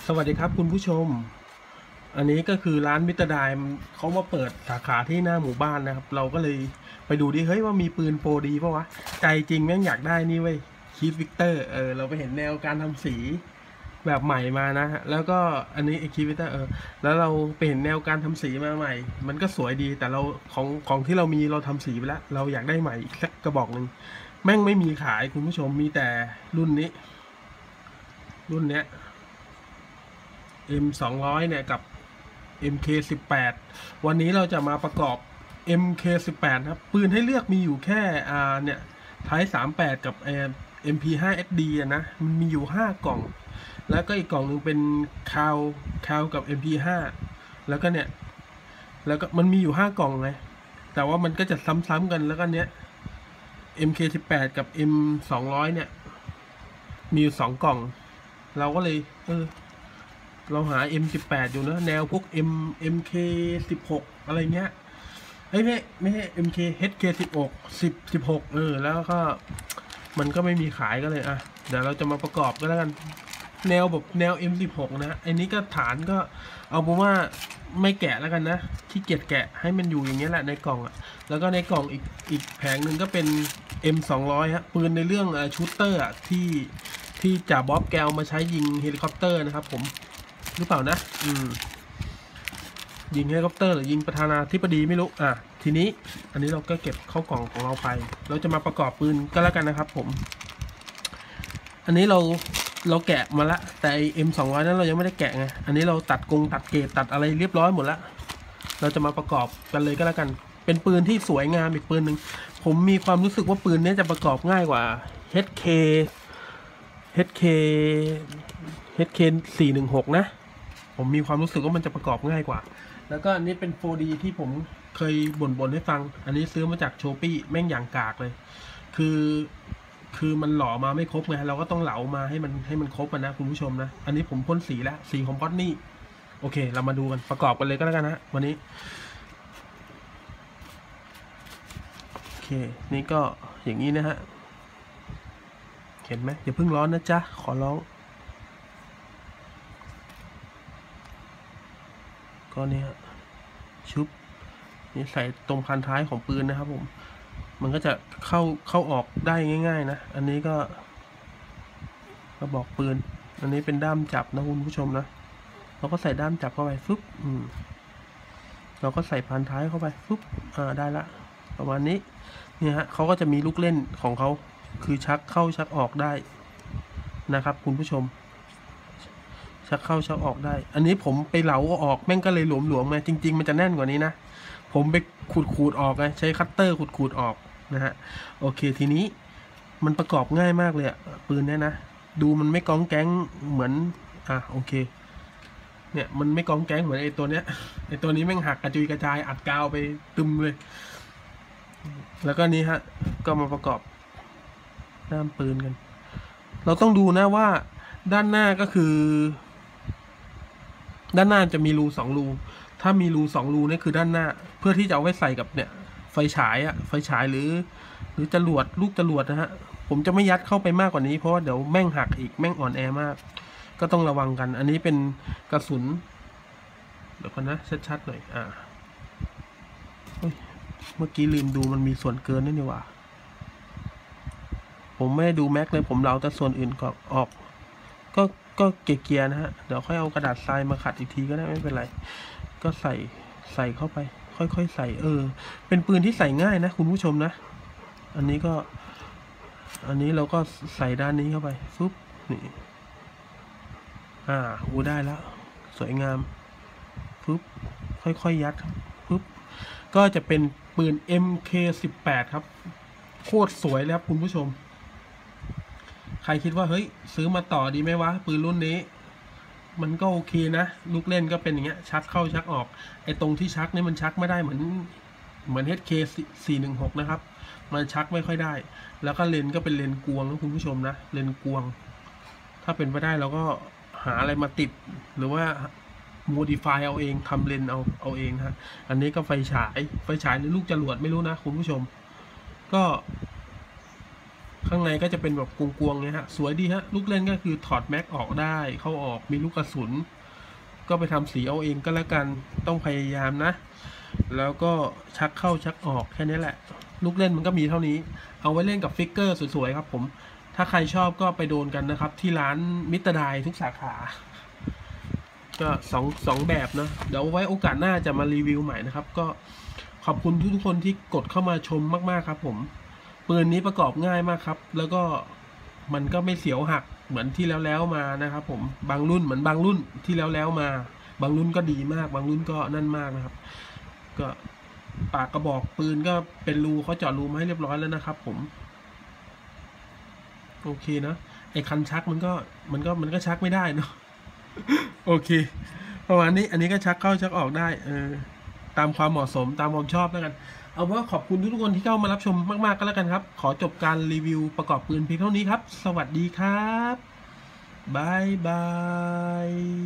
สวัสดีครับคุณผู้ชม อันนี้ก็คือร้านมิสเตอร์ไดมเขามาเปิดสาขาที่หน้าหมู่บ้านนะครับ เราก็เลยไปดูดิเฮ้ยว่ามีปืนโปรดีปะวะ ใจจริงแม่งอยากได้นี่เว้ยคีดวิกเตอร์เราไปเห็นแนวการทำสีแบบใหม่มานะฮะแล้วก็อันนี้ไอคีดวิกเตอร์แล้วเราไปเห็นแนวการทำสีมาใหม่มันก็สวยดีแต่เราของที่เรามีเราทำสีไปแล้วเราอยากได้ใหม่อีกสักกระบอกหนึ่งแม่งไม่มีขายคุณผู้ชมมีแต่รุ่นนี้รุ่นเนี้ยM200 เนี่ยกับ MK18 วันนี้เราจะมาประกอบ MK18 ครับปืนให้เลือกมีอยู่แค่เนี่ยท้าย38กับMP5SD นะมันมีอยู่5กล่องแล้วก็อีกกล่องหนึ่งเป็นคาวกับ MP5 แล้วก็เนี่ยแล้วก็มันมีอยู่5กล่องไงแต่ว่ามันก็จะซ้ำๆกันแล้วก็เนี้ย MK18 กับ M200 เนี่ยมีอยู่2กล่องเราก็เลยเราหา M18 อยู่นะแนวพวก MK16 อะไรเงี้ยไม่ใช่ MK HK16 16แล้วก็มันก็ไม่มีขายก็เลยเดี๋ยวเราจะมาประกอบก็แล้วกันแนวแบบแนว M16 นะอันนี้ก็ฐานก็เอาเป็นว่าไม่แกะแล้วกันนะขี้เกียจแกะให้มันอยู่อย่างเงี้ยแหละในกล่องแล้วก็ในกล่องอีกแผงหนึ่งก็เป็น M200 ฮะปืนในเรื่องชูตเตอร์ที่จ่าบ๊อบแกวมาใช้ยิงเฮลิคอปเตอร์นะครับผมหรือเปล่านะยิงเฮลิคอปเตอร์หรือยิงประธานาธิบดีไม่รู้ทีนี้อันนี้เราก็เก็บเข้ากล่องของเราไปเราจะมาประกอบปืนก็แล้วกันนะครับผมอันนี้เราแกะมาละแต่M200นั้นเรายังไม่ได้แกะไงอันนี้เราตัดเกรดตัดอะไรเรียบร้อยหมดละเราจะมาประกอบกันเลยก็แล้วกันเป็นปืนที่สวยงามอีกปืนหนึ่งผมมีความรู้สึกว่าปืนนี้จะประกอบง่ายกว่า HK 416นะผมมีความรู้สึกว่ามันจะประกอบง่ายกว่าแล้วก็อันนี้เป็น 4D ที่ผมเคยบ่นให้ฟังอันนี้ซื้อมาจากโชปี้แม่งอย่างกากเลยคือมันหล่อมาไม่ครบไงเราก็ต้องเหลามาให้มันครบนะคุณผู้ชมนะอันนี้ผมพ่นสีแล้วสีของบอสนี่โอเคเรามาดูกันประกอบกันเลยก็แล้วกันนะวันนี้โอเคนี่ก็อย่างนี้นะฮะเห็นไหมอย่าเพิ่งร้อนนะจ๊ะขอร้องก็เนี่ยชุบนี่ใส่ตรงพันท้ายของปืนนะครับผมมันก็จะเข้าออกได้ง่ายๆนะอันนี้ก็บอกปืนอันนี้เป็นด้ามจับนะคุณผู้ชมนะเราก็ใส่ด้ามจับเข้าไปฟึบเราก็ใส่พันท้ายเข้าไปฟึบได้ละประมาณนี้เนี่ยฮะเขาก็จะมีลูกเล่นของเขาคือชักเข้าชักออกได้นะครับคุณผู้ชมชักเข้าชักออกได้อันนี้ผมไปเหลาออกแม่งก็เลยหลวมๆมาจริงๆมันจะแน่นกว่านี้นะผมไปขูดออกไงใช้คัตเตอร์ขูดออกนะฮะโอเคทีนี้มันประกอบง่ายมากเลยปืนเนี่ยนะดูมันไม่ก้องแก๊งเหมือนโอเคเนี่ยมันไม่ก้องแก๊งเหมือนไอ้ตัวเนี้ยไอ้ตัวนี้แม่งหักกระจุยกระจายอัดกาวไปตึมเลยแล้วก็นี้ฮะก็มาประกอบด้ามปืนกันเราต้องดูนะว่าด้านหน้าก็คือด้านหน้าจะมีรู2รูถ้ามีรู2รูนี่คือด้านหน้าเพื่อที่จะเอาไว้ใส่กับเนี่ยไฟฉายหรือจรวดลูกจรวดนะฮะผมจะไม่ยัดเข้าไปมากกว่านี้เพราะว่าเดี๋ยวแม่งหักอีกแม่งอ่อนแอมากก็ต้องระวังกันอันนี้เป็นกระสุนเดี๋ยวก่อนนะชัดๆหน่อยเมื่อกี้ลืมดูมันมีส่วนเกินนี่หว่าผมไม่ได้ดูแม็กเลยผมเหลาแต่ส่วนอื่นก็ออกก็เกียร์นะฮะเดี๋ยวค่อยเอากระดาษทรายมาขัดอีกทีก็ได้ไม่เป็นไรก็ใส่เข้าไปค่อยๆใส่เป็นปืนที่ใส่ง่ายนะคุณผู้ชมนะอันนี้เราก็ใส่ด้านนี้เข้าไปฟึบนี่ได้แล้วสวยงามฟึบค่อยๆยัดฟึบก็จะเป็นปืน MK18 ครับโคตรสวยแล้วคุณผู้ชมใครคิดว่าเฮ้ยซื้อมาต่อดีไหมวะปืนรุ่นนี้มันก็โอเคนะลูกเล่นก็เป็นอย่างเงี้ยชักเข้าชักออกไอ้ตรงที่ชักนี่มันชักไม่ได้เหมือน HK 416นะครับมันชักไม่ค่อยได้แล้วก็เลนก็เป็นเลนกวงนะคุณผู้ชมนะเลนกวงถ้าเป็นไปได้เราก็หาอะไรมาติดหรือว่าโมดิฟายเอาเองทำเลนเอาเองฮะอันนี้ก็ไฟฉายหรือลูกจรวดไม่รู้นะคุณผู้ชมก็ข้างในก็จะเป็นแบบกวงๆเนี่ยฮะสวยดีฮะลูกเล่นก็คือถอดแม็กออกได้เข้าออกมีลูกกระสุนก็ไปทำสีเอาเองก็แล้วกันต้องพยายามนะแล้วก็ชักเข้าชักออกแค่นี้แหละลูกเล่นมันก็มีเท่านี้เอาไว้เล่นกับฟิกเกอร์สวยๆครับผมถ้าใครชอบก็ไปโดนกันนะครับที่ร้านมิสเตอร์ไดทุกสาขาก็สองแบบนะเดี๋ยวไว้โอกาสหน้าจะมารีวิวใหม่นะครับก็ขอบคุณทุกคนที่กดเข้ามาชมมากๆครับผมปืนนี้ประกอบง่ายมากครับแล้วก็มันก็ไม่เสียวหักเหมือนที่แล้วมานะครับผมบางรุ่นเหมือนบางรุ่นที่แล้วมาบางรุ่นก็ดีมากบางรุ่นก็นั่นมากนะครับก็ปากกระบอกปืนก็เป็นรูเขาเจาะรูมาให้เรียบร้อยแล้วนะครับผมโอเคนะไอ้คันชักมันก็ชักไม่ได้เนาะโอเคประมาณนี้อันนี้ก็ชักเข้าชักออกได้ตามความเหมาะสมตามความชอบแล้วกันเอาว่าขอบคุณทุกคนที่เข้ามารับชมมากๆก็แล้วกันครับขอจบการรีวิวประกอบปืนเพียงเท่านี้ครับสวัสดีครับบ๊ายบาย